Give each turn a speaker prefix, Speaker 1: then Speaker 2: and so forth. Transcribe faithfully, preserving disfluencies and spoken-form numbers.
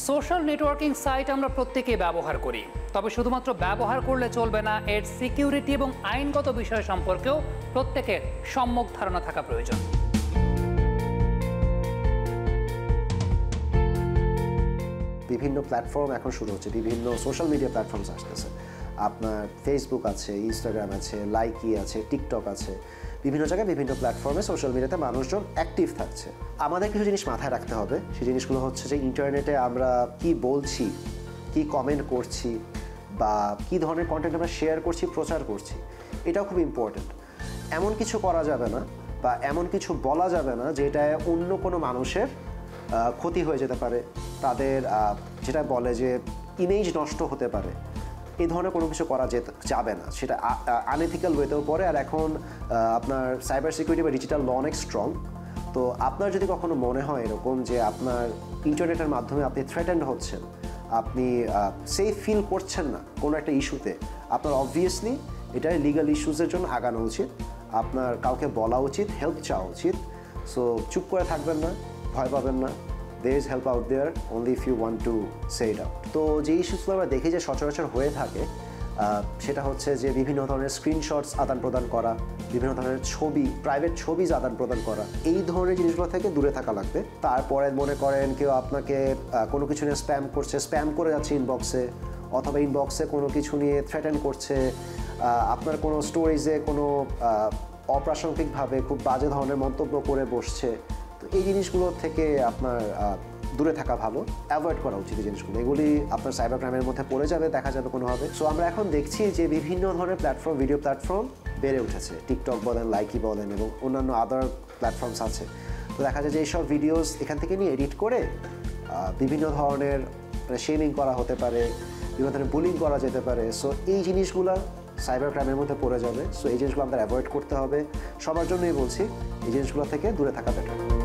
Speaker 1: Social networking site আমরা প্রত্যেকেই ব্যবহার করি, তবে শুধুমাত্র ব্যবহার করলে চলবে না, এর সিকিউরিটি এবং আইনগত বিষয় সম্পর্কেও প্রত্যেকের সম্যক ধারণা থাকা প্রয়োজন।
Speaker 2: বিভিন্ন প্ল্যাটফর্ম এখন শুরু হচ্ছে, বিভিন্ন সোশ্যাল মিডিয়া প্ল্যাটফর্মস আসতেছে। আপনার ফেসবুক আছে, ইনস্টাগ্রাম আছে, লাইকি আছে, টিকটক আছে, বিভিন্ন জায়গায় বিভিন্ন প্ল্যাটফর্মে সোশ্যাল মিডিয়াতে মানুষজন অ্যাক্টিভ থাকছে। আমাদের কিছু জিনিস মাথায় রাখতে হবে। সেই জিনিসগুলো হচ্ছে যে ইন্টারনেটে আমরা কি বলছি, কি কমেন্ট করছি, বা কী ধরনের কন্টেন্ট আমরা শেয়ার করছি, প্রচার করছি, এটাও খুব ইম্পর্ট্যান্ট। এমন কিছু করা যাবে না বা এমন কিছু বলা যাবে না যেটায় অন্য কোনো মানুষের ক্ষতি হয়ে যেতে পারে, তাদের যেটা বলে যে ইমেজ নষ্ট হতে পারে, এই ধরনের কোনো কিছু করা যেতে যাবে না। সেটা আনএথিক্যাল ওয়েতেও পড়ে। আর এখন আপনার সাইবার সিকিউরিটি বা ডিজিটাল ল অনেক স্ট্রং। তো আপনার যদি কখনো মনে হয় এরকম যে আপনার ইন্টারনেটের মাধ্যমে আপনি থ্রেটেন্ড হচ্ছেন, আপনি সেফ ফিল করছেন না কোনো একটা ইস্যুতে, আপনার অবভিয়াসলি এটা লিগাল ইস্যুসের জন্য আগানো উচিত। আপনার কাউকে বলা উচিত, হেল্প চাওয়া উচিত। সো চুপ করে থাকবেন না, ভয় পাবেন না। there is help out there only if you want to say it out. তো যে ইস্যুসগুলো আমরা দেখি যে সচরাচর হয়ে থাকে, সেটা হচ্ছে যে বিভিন্ন ধরনের স্ক্রিনশটস আদান প্রদান করা, বিভিন্ন ধরনের ছবি, প্রাইভেট ছবি আদান প্রদান করা, এই ধরনের জিনিসগুলো থেকে দূরে থাকা লাগবে। তারপরে মনে করেন কেউ আপনাকে কোনো কিছু নিয়ে স্প্যাম করছে, স্প্যাম করে যাচ্ছে ইনবক্সে, অথবা ইনবক্সে কোনো কিছু নিয়ে থ্রেটেন করছে, আপনার কোনো স্টোরিজে কোনো অপ্রাসঙ্গিকভাবে খুব বাজে ধরনের মন্তব্য করে বসছে, তো এই জিনিসগুলো থেকে আপনার দূরে থাকা ভালো, অ্যাভয়েড করা উচিত এই জিনিসগুলো। এগুলি আপনার সাইবার ক্রাইমের মধ্যে পড়ে যাবে, দেখা যাবে কোনোভাবে। সো আমরা এখন দেখছি যে বিভিন্ন ধরনের প্ল্যাটফর্ম, ভিডিও প্ল্যাটফর্ম বেড়ে উঠেছে, টিকটক বলেন, লাইকি বলেন, এবং অন্যান্য আদার প্ল্যাটফর্মস আছে। তো দেখা যায় যে এইসব ভিডিওস এখান থেকে নিয়ে এডিট করে বিভিন্ন ধরনের শেমিং করা হতে পারে, বিভিন্ন ধরনের বুলিং করা যেতে পারে। সো এই জিনিসগুলো সাইবার ক্রাইমের মধ্যে পড়ে যাবে। সো এই জিনিসগুলো আমাদের অ্যাভয়েড করতে হবে। সবার জন্যই বলছি, এই জিনিসগুলো থেকে দূরে থাকা বেটার।